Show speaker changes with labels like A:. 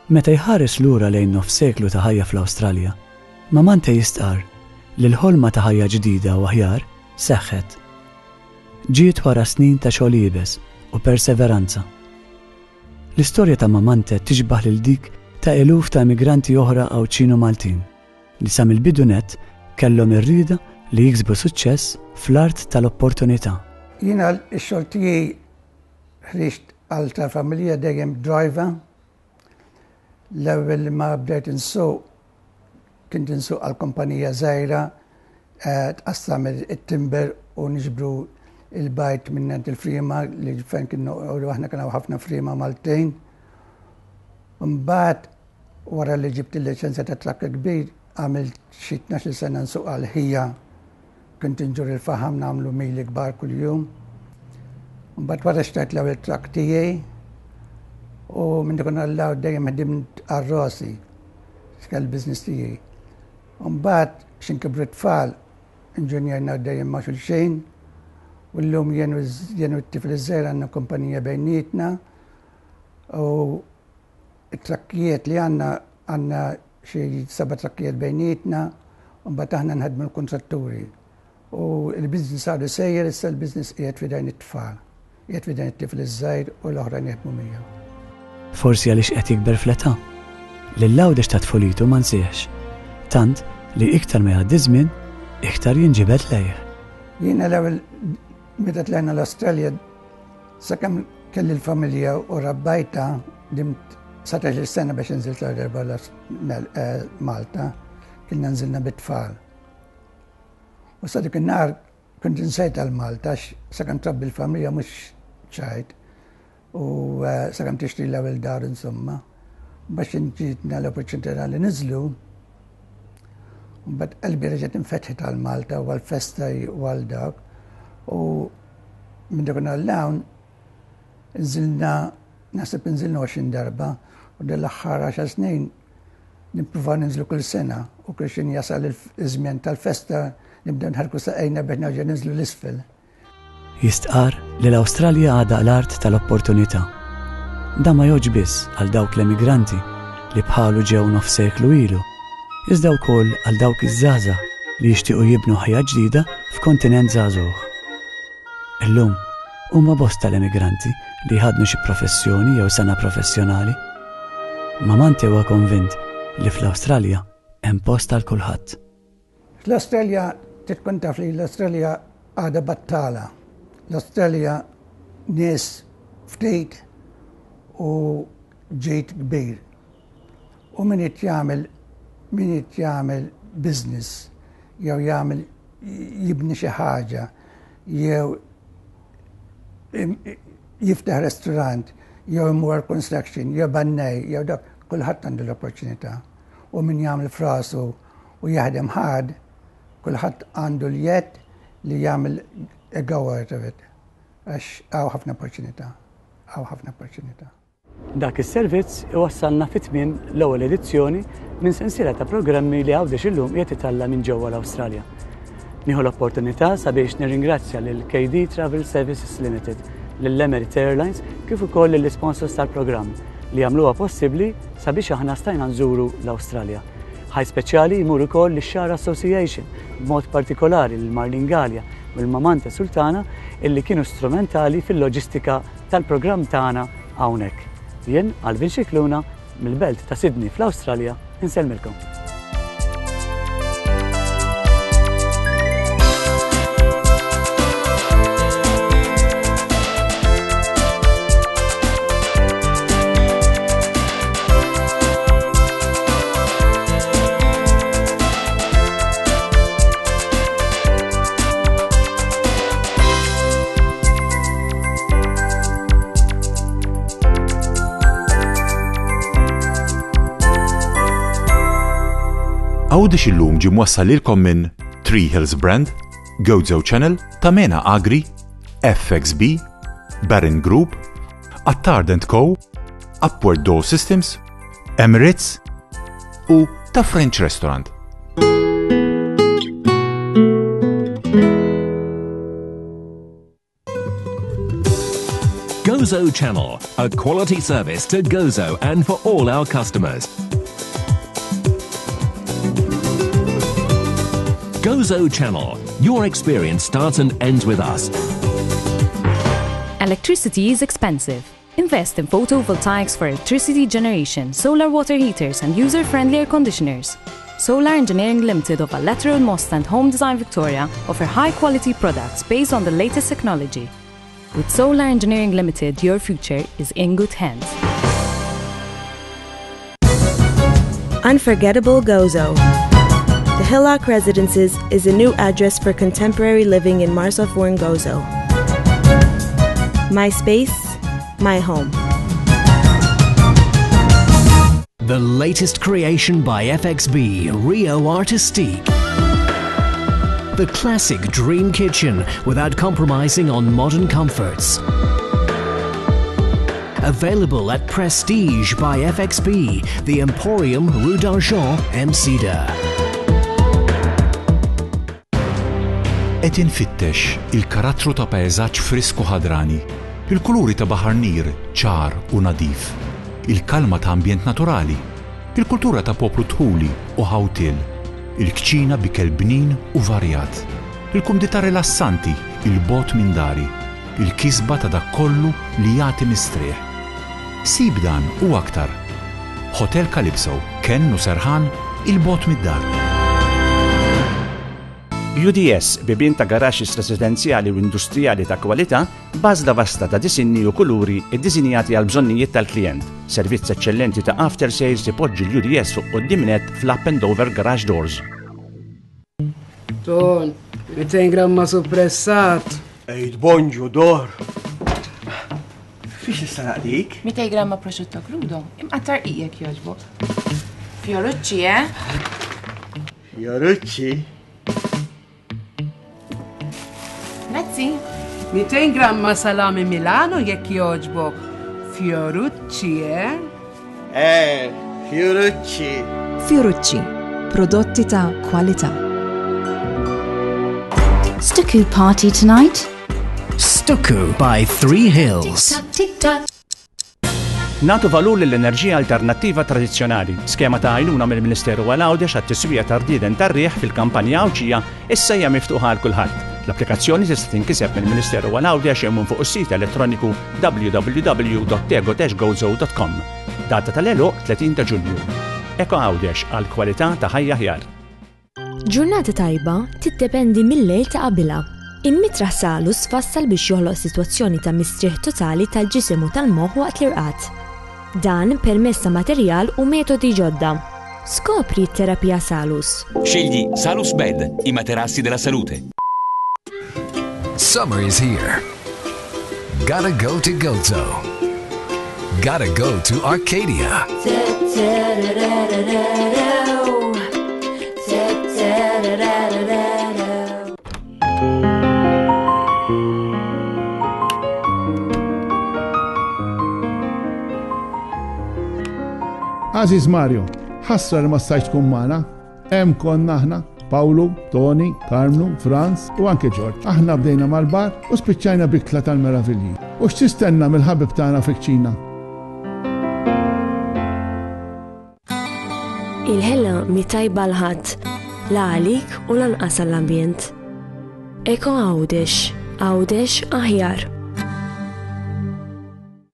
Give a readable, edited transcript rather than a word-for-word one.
A: Meta jħares lura lejn nofs seklu ta' ħajja fl-Awstralja, Mamante jistqar li l-ħolma ta' ħajja ġdida u aħjar seħħet. Ġiet wara snin ta' xogħol jibes u perseveranza. L-istorja ta' Mamante tixbaħ lil dik ta' eluf ta' immigranti oħra Awċinu Maltin li sa mill-bidunet kellhom ir-rieda li jiksbu suċċess fl-art tal-opportunità.
B: Jiena x-xogħol tiegħi ħriġt għal ta' familja dejjem driver. L-ewwel ma bdejt insuq kint insuq għal kumpanija żgħira tqassam it-timber u niġbru il-bajt minnant il-frima li fejn kienu aħna kien ħafna frima Maltejn. Mbagħad wara li ġibt il-liċenzja ta' trakk kbir għamilt xi 12 sena nsuq għal ħija. Kont inġur il-faħam nagħmlu mili kbar kuljum. Mbagħad wara xtart l-ewwel trakk tiegħi u minn dik Allaw dejjem ħdimt għar-rosi x'kell business tiegħi. Mbagħad x'inkibru tfal inġunjerna dejjem ma' xulxejn u llum jenu t-tifel iż-żgħir għandna kumpanija bejnietna u t-trakkijiet li għandna xi 7 trakkijiet bejnietna u mbagħad aħna nħadmu l-kontratturi. U l-business għadu sejjer issa l-business qiegħed f'idejn it-tfal. Qiegħed f'idejn it-tifel iż-żgħir u l-oħrajn jaħdmu miegħu.
A: Forsi għaliex qed jikber fl-età. Lill-għawdex ta' tfulitu ma nsieħx, tant li iktar ma jgħaddi żmien, iktar jinġibed lejh.
B: Jiena l-ewwel meta tlejna l-Awstralja sakemm kelli l-familja u rabbajta dimt 19 sena biex inżilt l-darba Malta, kienna nżilna bit-tfal. U sa dik in-nar kont insejt għal Malta sakemm trabbi l-familja mhux ċajt. U sakemm tixtri l-ewwel dar insomma, biex inġitna l-opportunità li niżlu. Mbagħad qalbi reġgħet infetħet għal Malta u għall-festa u għal dak. U minn dak l-hawn nżilna naħseb inżilna 20 darba u dal-aħħar 10 snin nippruvaw ninżlu kull sena u kull xejn jasal iż-żmien tal-festa nibdew nħarku saqajna biex nerġa' ninżlu l-isfel.
A: Jistqar li l-Awstralja għadha l-art tal-opportunità. Da ma jogħġ biss għal dawk l-emigranti li bħalu ġew nofs seklu ilu, iżda wkoll għal dawk iż-żgħażagħ li jixtiequ jibnu ħajja ġdida f'kontinent żagħżugħ. Illum huma bosta l-emigranti li jħadnu xi professjoni jew sena professjonali. Mamante huwa konvint li fl-Awstralja hemm post għal kulħadd.
B: Fl-Awstralja tkun taf li l-Awstralja għadha battala. L-Awstralja nies ftit u ġejt kbir. U min jagħmel business jew jagħmel jibni xi ħaġa jew jiftaħ restaurant jew imur construction jew bannej jew dak kulħadd għandu l-opportunità. U min jagħmel f'rasu u jaħdem ħad kulħadd għandu l-jed li jagħmel a go out of it. Għax għaw ħafna opportunità.
A: Dak is-servizz iwassalna fit-tmiem l-ewwel edizzjoni minn sensiela ta' programmi li Għawdex illum qiegħed italla minn ġewwa l-Awstralja. Nieħu l-opportunità sabiex nirringrazzja lil KD Travel Services Limited, lill-Emirates Airlines kif ukoll lill-sponsors tal-programm li jagħmluha possibbli sabiex aħna stajna nżuru l-Awstralja. Ħaj speċjali jmur ukoll lix-Shar Association, b'mod partikolari lil Marlin Galja u l-Mamante Sultana illi kienu strumentali fil-loġistika tal-programm tagħna hawnhekk. Jien Alvin Xikluna mill-belt ta' Sydney fl-Awstralja insellmilkom.
C: Għawdex illum ġie mwassal lilkom minn Tree Hills Brand, Gozo Channel, Tamena Agri, FXB, Barin Group, Attard & Co, Upward Door Systems, Emirates u ta' French Restaurant.
D: Gozo Channel, a quality service to Gozo and for all our customers. Gozo Channel, your experience starts and ends with us.
E: Electricity is expensive. Invest in photovoltaics for electricity generation, solar water heaters and user-friendly air conditioners. Solar Engineering Limited of Lateral Most and Home Design Victoria offer high-quality products based on the latest technology. With Solar Engineering Limited, your future is in good hands.
F: Unforgettable Gozo. The Hillock Residences is a new address for contemporary living in Marsafourn, Gozo. My space, my home.
G: The latest creation by FXB, Rio Artistique. The classic dream kitchen without compromising on modern comforts. Available at Prestige by FXB, the Emporium, Rue d'Argent, Msida.
C: Qed infittex il-karattru ta' pejżaġġ frisku ħadrani, il-kuluri ta' baħar nir ċar u nadif, il-kalma ta' ambjent naturali, il-kultura ta' poplu tħuli u ħawtil, il-kċina bikel bnin u varjat, il-kumdità rilassanti, il-bot minn dari, il-kisba ta' dak kollu li jagħti mistrieħ. Sib dan u aktar. Hotel Calypso, Ken u Serħan, il-bot mid-dar.
H: UDS, bibien ta' garaxxis residenzjali u industrijali ta' kwalità, bażla vasta ta' disinni u kuluri iddisinjati għal bżonnijiet tal-klient. Servizz eċċellenti ta' after sales ipoġġi l-UDS fuq quddiem fl-up and over garage doors.
I: Ton, 200 gramma suppressat.
J: Ejt bonġu dor. Fiex is-sanaq dik?
K: 200 gramma prosciutto crudo. Imqattar qiegħek jogħġbok. Fiorucci,
J: Fiorucci?
K: Grazzi.
I: 200 gramma salami Milano jekk jogħġbok. Fiorucci,
J: Fiorucci.
L: Fiorucci, prodotti ta' kwalità.
M: Stuku party tonight?
G: Stuku by Three Hills.
H: Natu valur l-enerġija alternattiva tradizzjonali. Skema ta' għajnuna mill-Ministeru għal-Għawdex għat-tiswija tar-rieden tar-riħ fil-kampanja Awċija issa hija miftuħa għal kulħadd. L-applikazzjoni tista' tinkiseb mill-Ministeru għal-Għawdex jew minn fuq is-sit elettroniku www.tego-gozo.com. Data tal-għeluq 30 ta' Ġunju. Eko Għawdex għal kwalità ta' ħajja ħjar.
F: Ġurnata tajba tiddependi mill-lejl ta' qabilha. Il-Mitraħ Salus fassal biex joħloq sitwazzjoni ta' mistrieħ totali tal-ġisem u tal-moħħ waqt l-irqad. Dan permezz ta' materjal u metodi ġodda. Skopri t-terapija Salus.
N: Scegli Salus Bed, i materassi della salute.
O: Summer is here. Gotta go to Gozo. Gotta go to Arcadia.
P: Aziz Mario, ħassra li ma stajt tkun magħna. Hemm konna aħna, Pawlu, Toni, Karmlu, Franz u anke George. Aħna bdejna mal-bar u spiċċajna bikla tal-meravilji. U x'tistenna mill-ħabib tagħna fiċ-Ċina?
F: Il-ħella mi tajba l-ħadd, la għalik u lanqas għall-ambjent. Eko Għawdex, Għawdex aħjar.